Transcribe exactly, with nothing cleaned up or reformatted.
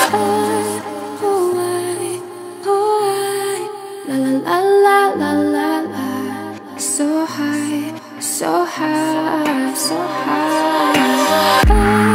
oh I, oh I, la la la la la la la. So high, so high, so high.